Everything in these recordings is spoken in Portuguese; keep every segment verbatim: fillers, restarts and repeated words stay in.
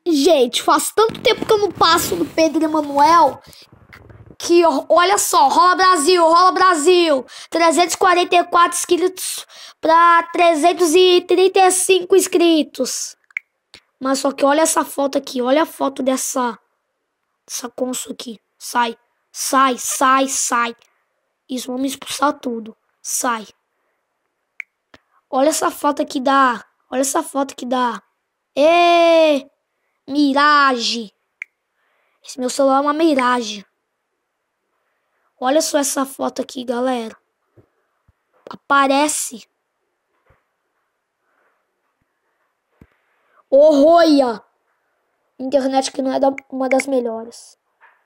Gente, faz tanto tempo que eu não passo no Pedro Emanuel que, olha só, rola Brasil, rola Brasil. trezentos e quarenta e quatro inscritos pra trezentos e trinta e cinco inscritos. Mas só que olha essa foto aqui, olha a foto dessa, dessa conso aqui. Sai, sai, sai, sai. Isso, vamos expulsar tudo. Sai. Olha essa foto aqui da, olha essa foto aqui da... Ê! Mirage. Esse meu celular é uma Mirage. Olha só essa foto aqui, galera. Aparece. Orroia. Internet que não é da, uma das melhores.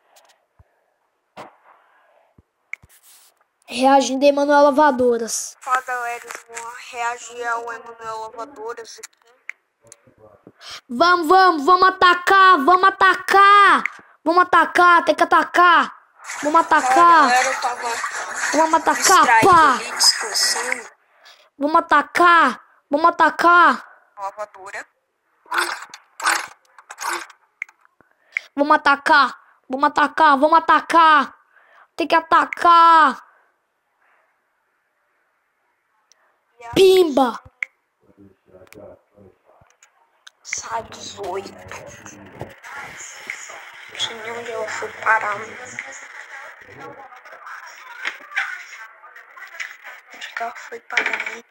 Reagindo a Emanuel Lavadoras. Fala, galera. Vou reagir ao Emanuel Lavadoras aqui. Vamos, vamos, vamos atacar, vamos atacar. Vamos atacar, tem que atacar. Vamos atacar. Galera, eu tava Vamos atacar, pá. ali, descansando. Vamos atacar, vamos atacar. Lavadora. Vamos atacar, vamos atacar, vamos atacar. Tem que atacar. Pimba. Sai dezoito. Não sei nem onde ela foi parar. Onde que ela foi parar? Hein?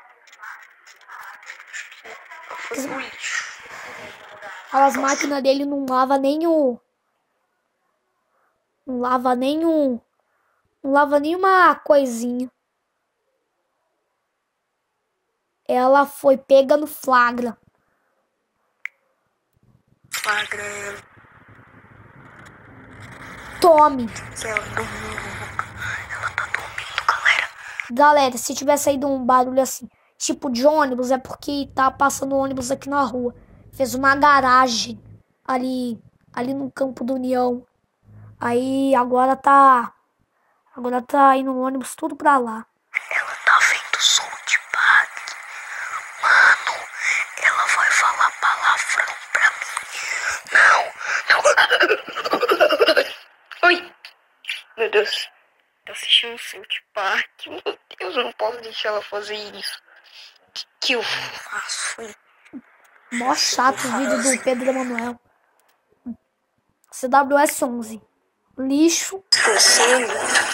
Ela foi pro lixo. As máquinas dele não lava nenhum. Não lava nenhum. Não lava nenhuma coisinha. Ela foi pega no flagra. Flagra ela. Tome. Ela dormiu. Ela tá dormindo, galera. Galera, se tiver saído um barulho assim, tipo de ônibus, é porque tá passando ônibus aqui na rua. Fez uma garagem ali, ali no Campo do União. Aí agora tá, agora tá indo um ônibus tudo pra lá. Ela tá vendo som de padre. Mano, ela vai falar palavrão pra mim. Não, não. Oi. Meu Deus. Tá assistindo o South Park. Meu Deus, eu não posso deixar ela fazer isso. O que, que eu faço, hein? Mó chato o vídeo do Pedro Emanuel. C W S onze. Lixo. Descansando.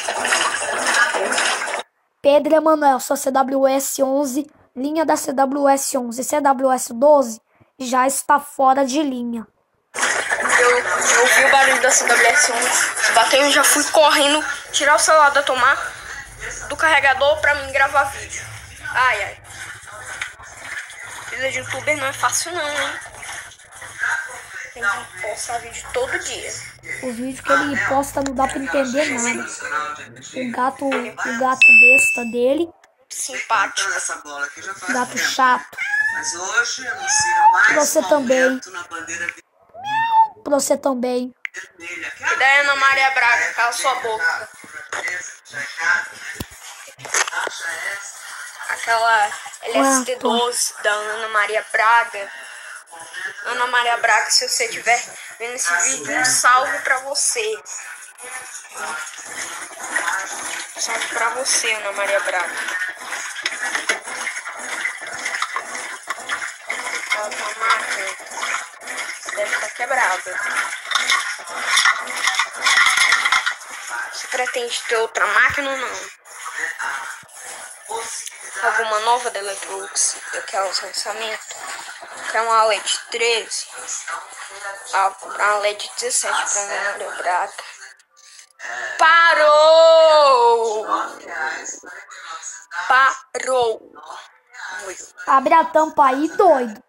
Pedro Emanuel, só C W S onze. Linha da C W S onze. C W S doze já está fora de linha. Eu, eu ouvi o barulho da C W S onze. Bateu e já fui correndo tirar o celular da tomada do carregador pra mim gravar vídeo. Ai, ai. Vida de youtuber não é fácil não, hein? Tem que postar vídeo todo dia. O vídeo que ele posta não dá pra entender nada. O gato, o gato besta dele. Simpático. Gato chato. Mas hoje anuncia mais Pra você um também. aumento na bandeira Pra você também. vermelha. E da Ana Maria Braga, cala sua boca. Aquela L S D doze da Ana Maria Braga. Ana Maria Braga, se você estiver vendo esse vídeo, um salve pra você. Um salve pra você, Ana Maria Braga. Aquela tua máquina deve estar quebrada. Você pretende ter outra máquina ou não? Alguma nova da Electrolux, daquelas lançamentos? Quer uma L E D treze? Ah, comprar uma L E D dezessete pra Ana Maria Braga. Parou! Parou! Abre a tampa aí, doido.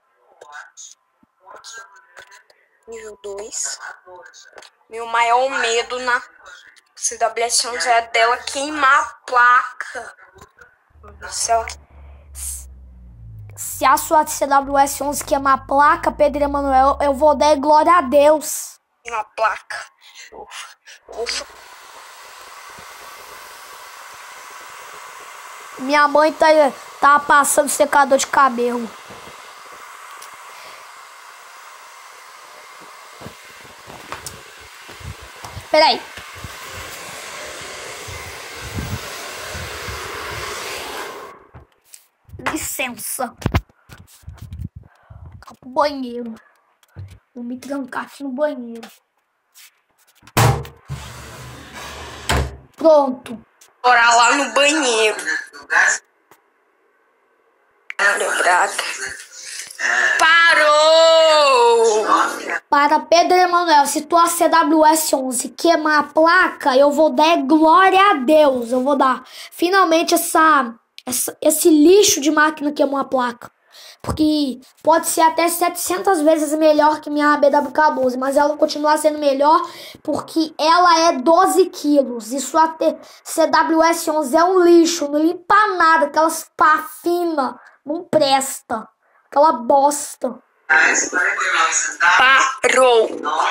Nível dois. Meu maior medo na C W S onze é dela queimar a placa. Se ela... Se a sua C W S onze queimar a placa, Pedro Emanuel, eu vou dar glória a Deus. queimar a placa. Eu, eu vou... Minha mãe tá, tá passando secador de cabelo. Peraí. Licença. Vou pro banheiro. Vou me trancar aqui no banheiro. Pronto. Bora lá no banheiro. Lembrado. Parou! Para Pedro Emanuel, se tua C W S onze queimar a placa, eu vou dar glória a Deus. Eu vou dar. Finalmente essa, essa, esse lixo de máquina queimou a placa. Porque pode ser até setecentas vezes melhor que minha B W K doze, mas ela continua sendo melhor porque ela é doze quilos. E sua C W S onze é um lixo, não limpa nada, aquelas pá fina, não presta. Aquela bosta. Parou!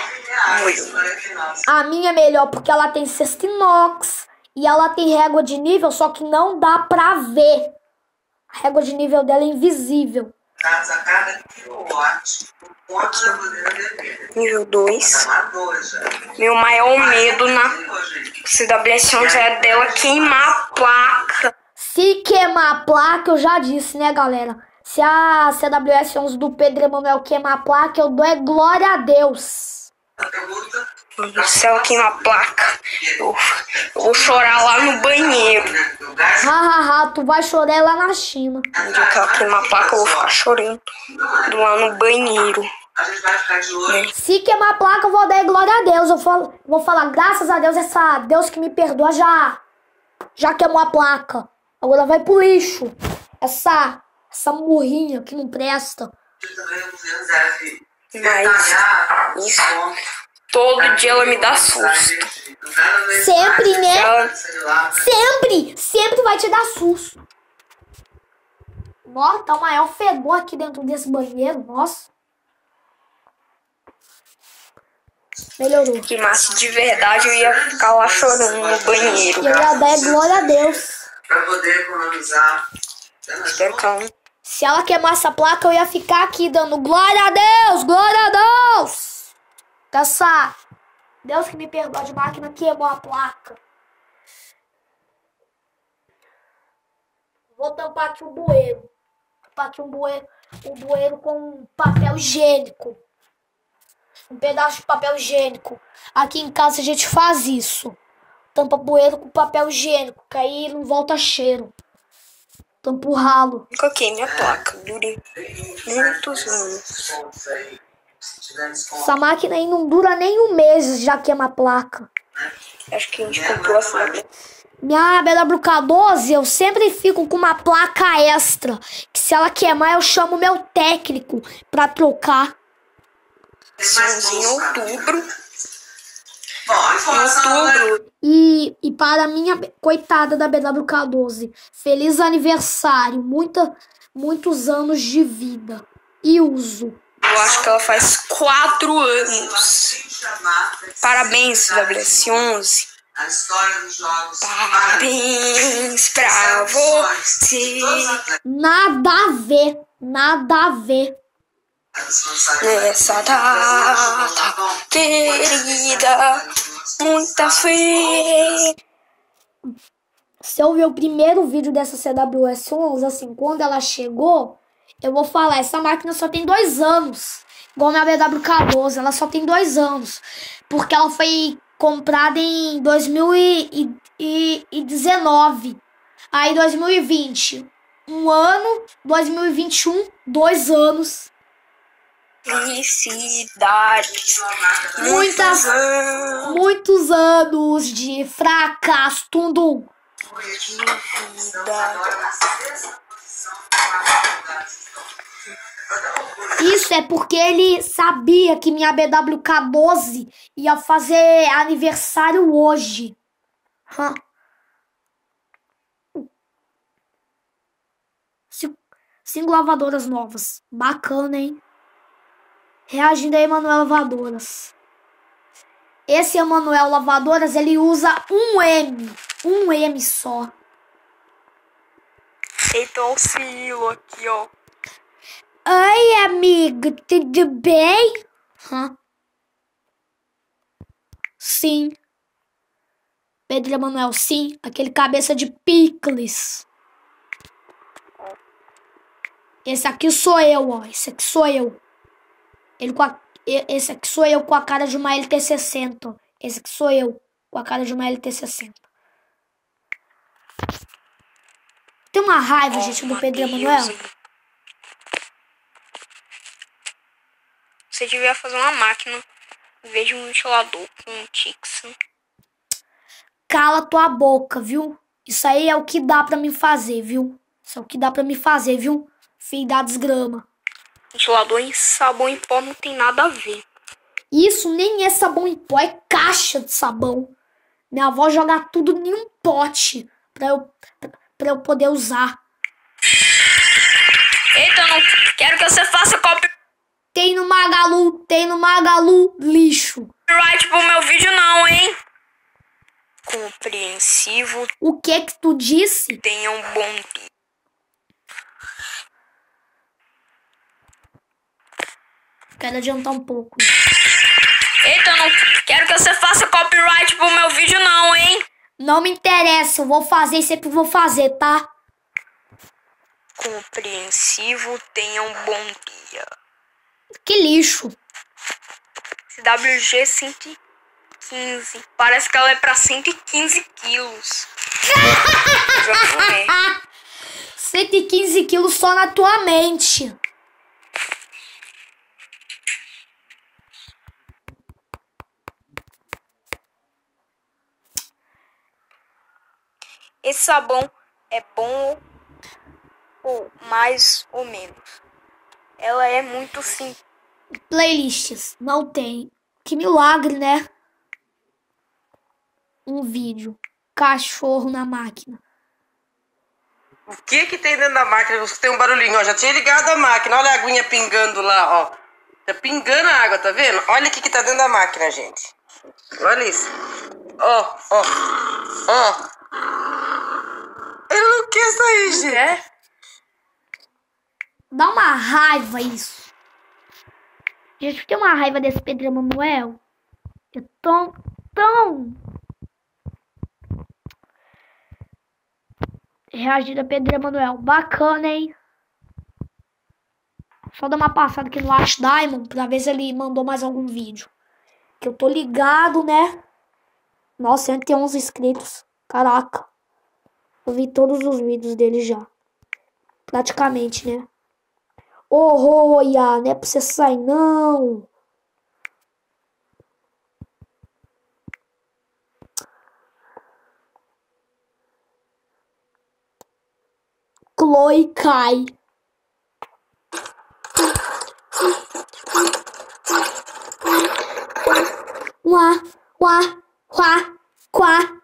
A minha é melhor porque ela tem cesta inox e ela tem régua de nível, só que não dá pra ver. A régua de nível dela é invisível. Nível dois. Meu maior medo na C W S onze é dela queimar a placa. Se queimar a placa, eu já disse, né, galera? Se a C W S onze do Pedro Emanuel queimar a placa, eu dou é glória a Deus. Se ela queimar a placa, eu, eu vou chorar lá no banheiro. Hahaha, tu vai chorar lá na China. No dia que ela queimar a placa, eu vou ficar chorando lá no banheiro. Se queimar a placa, eu vou dar glória a Deus. Eu falo, vou falar, graças a Deus, essa Deus que me perdoa já, já queimou a placa. Agora vai pro lixo. Essa, essa murrinha que não presta. Mas isso, todo dia ela me dá susto. Sempre, né? Ela, Sempre, sempre vai te dar susto. Nossa, tá o maior fedor aqui dentro desse banheiro, nossa. Melhorou. que massa de verdade, eu ia ficar lá chorando no banheiro. E eu ia dar glória a Deus. Pra poder economizar. Espero que ela não... Se ela queimar essa placa, eu ia ficar aqui dando glória a Deus, glória a Deus. Essa Deus que me perdoa de máquina queimou a placa. Vou tampar aqui o bueiro. Tampar aqui um bueiro, o bueiro com papel higiênico. Um pedaço de papel higiênico. Aqui em casa a gente faz isso. Tampa bueiro com papel higiênico, que aí não volta cheiro. Tampa o ralo. Coloquei minha placa, durei muitos anos. Essa máquina aí não dura nem um mês, já queima a placa. Acho que a gente comprou a flor. Minha B W K doze, eu sempre fico com uma placa extra. Que se ela queimar, eu chamo meu técnico pra trocar. Estamos em outubro. Em outubro. E, e para a minha coitada da B W K doze, feliz aniversário, muita, muitos anos de vida e uso. Eu acho que ela faz quatro anos. Parabéns, C W S onze. A história dos jogos. Parabéns pra você. Nada a ver, nada a ver. Nessa data querida, muita fé. Se eu ver o primeiro vídeo dessa C W S onze, assim, quando ela chegou, eu vou falar, essa máquina só tem dois anos. Igual a minha B W K doze, ela só tem dois anos. Porque ela foi comprada em dois mil e dezenove. Aí dois mil e vinte, um ano. dois mil e vinte e um, dois anos. Felicidades. Muitas, muitos anos de fracasso, tudo. Isso é porque ele sabia que minha B W K doze ia fazer aniversário hoje. Hum. Cinco lavadoras novas. Bacana, hein? Reagindo a Emanuel Lavadoras. Esse Emanuel Lavadoras, ele usa um M. Um M só. Então o Silo aqui, ó. Oi, amigo. Tudo bem? Hã? Sim. Pedro Emanuel, sim. Aquele cabeça de picles. Esse aqui sou eu, ó. Esse aqui sou eu. Ele com a... Esse aqui sou eu com a cara de uma L T sessenta. Ó. Esse aqui sou eu com a cara de uma L T sessenta. Tem uma raiva, oh, gente, do Pedro Emanuel. Você devia fazer uma máquina em vez de um ventilador com um Tix. Cala tua boca, viu? Isso aí é o que dá pra me fazer, viu? Isso é o que dá pra me fazer, viu? Filho da desgrama. Ventilador em sabão em pó não tem nada a ver. Isso nem é sabão em pó, é caixa de sabão. Minha avó joga tudo em um pote pra eu, pra eu poder usar. Eita, eu não quero que você faça copyright. Tem no Magalu, tem no Magalu, lixo. Copyright pro meu vídeo não, hein? Compreensivo. O que que tu disse? Tenha um bom dia. Quero adiantar um pouco. Eita, eu não quero que você faça copyright pro meu vídeo não, hein? Não me interessa, eu vou fazer e sempre vou fazer, tá? Compreensivo, tenha um bom dia. Que lixo. W G cento e quinze. Parece que ela é pra cento e quinze quilos. cento e quinze quilos só na tua mente. Esse sabão é bom ou mais ou menos. Ela é muito simples. Playlists, não tem. Que milagre, né? Um vídeo. Cachorro na máquina. O que que tem dentro da máquina? Eu escutei um barulhinho, ó. Já tinha ligado a máquina. Olha a aguinha pingando lá, ó. Tá pingando a água, tá vendo? Olha o que que tá dentro da máquina, gente. Olha isso. Ó, ó, ó. Ele não quer sair, gente. É? Dá uma raiva isso. Gente, tem uma raiva desse Pedro Emanuel. Eu tô tão... Reagir a Pedro Emanuel. Bacana, hein? Só dar uma passada aqui no Ash Diamond pra ver se ele mandou mais algum vídeo. Que eu tô ligado, né? Nossa, cento e onze inscritos. Caraca. Eu vi todos os vídeos dele já. Praticamente, né? Oh, oh, ia, não é pra você sair, não. Chloe cai. Uá, uá, uá, uá.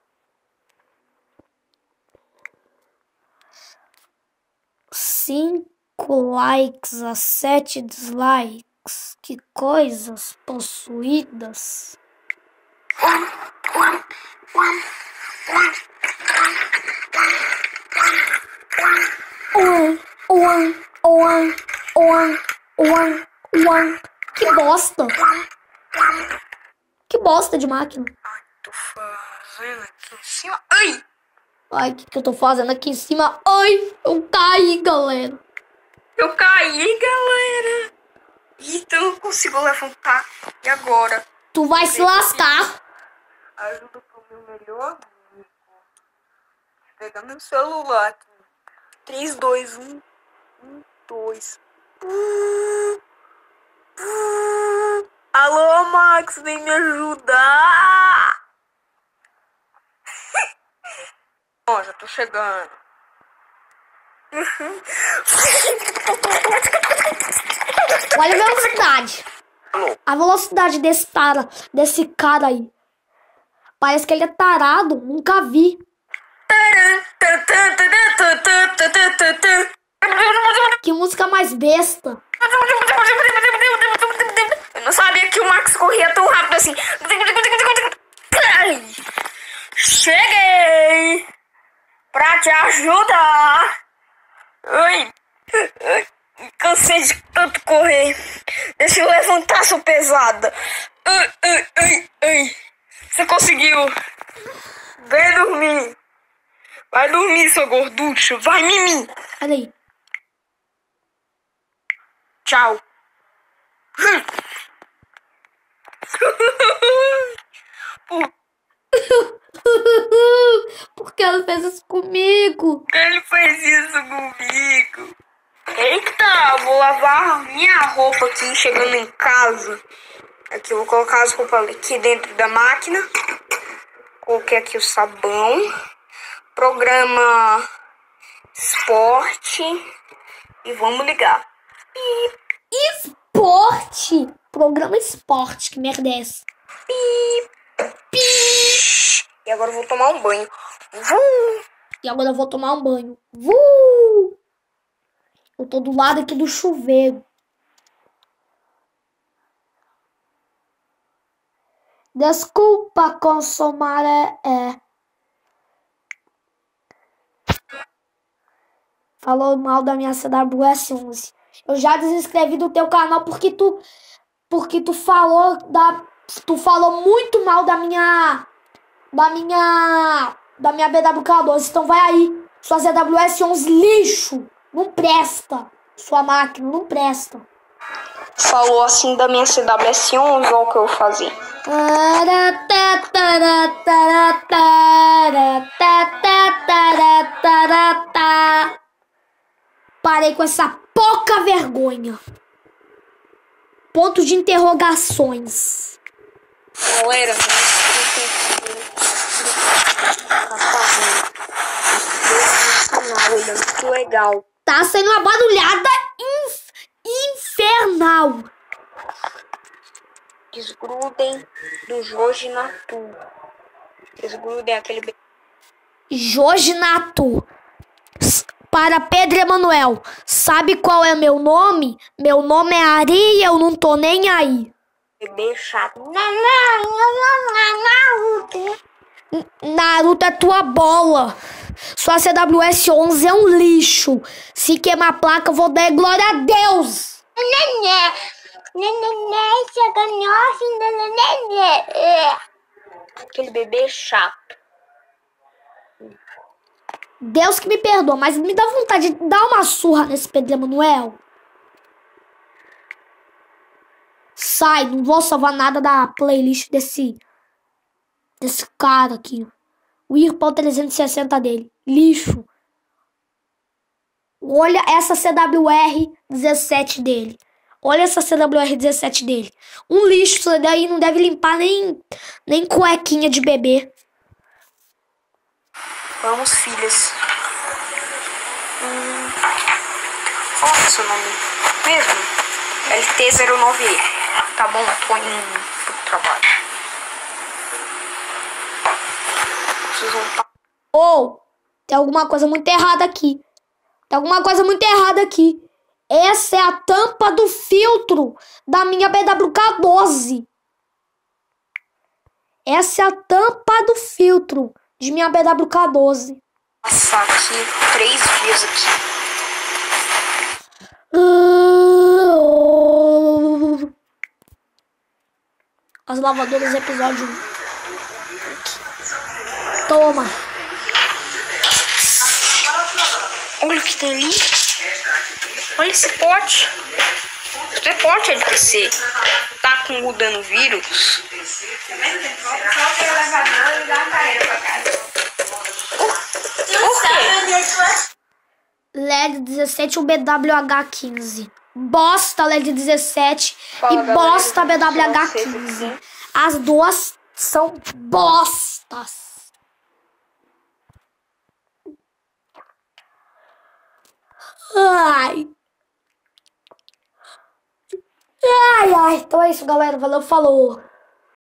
Cinco likes a sete dislikes. Que coisas possuídas. Uan, uan, uan, uan, uan, uan. Que bosta. Que bosta de máquina. Ai, tô fazendo aqui em cima. Ai! Ai, o que, que eu tô fazendo aqui em cima? Ai, eu caí, galera. Eu caí, galera. Eita, eu não consigo levantar. E agora? Tu vai se lascar. Ajuda pro meu melhor amigo. Vou pegar meu celular aqui. três, dois, um, um, dois. Alô, Max, vem me ajudar. Ó, já tô chegando. Olha a velocidade. A velocidade desse cara, desse cara aí. Parece que ele é tarado. Nunca vi. Que música mais besta. Eu não sabia que o Max corria tão rápido assim. Cheguei pra te ajudar. Ai, ai, cansei de tanto correr. Deixa eu levantar sua pesada. Ai, ai, ai, ai. Você conseguiu. Vem dormir. Vai dormir, seu gorducho. Vai, Mimi. Olha aí. Tchau. Por que ela fez isso comigo? Ele fez isso comigo. Eita, vou lavar minha roupa aqui chegando em casa. Aqui, eu vou colocar as roupas aqui dentro da máquina. Coloquei aqui o sabão. Programa esporte. E vamos ligar. E... Esporte? Programa esporte, que merda é essa? Pi, pi. E agora eu vou tomar um banho. Vum. E agora eu vou tomar um banho. Vuu! Eu tô do lado aqui do chuveiro. Desculpa consumar é, é. Falou mal da minha C W S onze. Eu já desinscrevi do teu canal porque tu porque tu falou da tu falou muito mal da minha da minha da minha B W K doze. Então vai aí, sua C W S onze lixo, não presta. Sua máquina não presta. Falou assim da minha C W S onze, olha o que eu vou fazer. Parei com essa pouca vergonha. Ponto de interrogações. Galera, que legal. Tá sendo uma barulhada inf infernal. Desgrudem do Jojinatu. Desgrudem aquele... Jojinatu. Para Pedro Emanuel. Sabe qual é meu nome? Meu nome é Ari e eu não tô nem aí. Bebê chato. Naruto é tua bola. Sua C W S onze é um lixo. Se queimar a placa, eu vou dar glória a Deus. Aquele bebê chato. Deus que me perdoa, mas me dá vontade de dar uma surra nesse Pedro Emanuel. Sai, não vou salvar nada da playlist desse desse cara aqui. O Irpão trezentos e sessenta dele. Lixo. Olha essa C W R dezessete dele. Olha essa C W R dezessete dele. Um lixo, isso daí não deve limpar nem, nem cuequinha de bebê. Vamos, filhas. Hum, qual é o seu nome mesmo? L T zero nove E. Tá bom, tô indo pro trabalho. Vocês vão estar... Ou, oh, tem alguma coisa muito errada aqui. Tem alguma coisa muito errada aqui. Essa é a tampa do filtro da minha B W K doze. Essa é a tampa do filtro de minha B W K doze. Passar aqui três dias aqui. As lavadoras episódio um. Toma. Olha o que tem ali. Olha esse pote. Isso é pote L T C. Tá com mudando vírus. L E D dezessete ou B W H quinze. Bosta L E D dezessete Fala, e galera, bosta B W H quinze. As duas são bostas. Ai. Ai, ai. Então é isso, galera. Valeu, falou.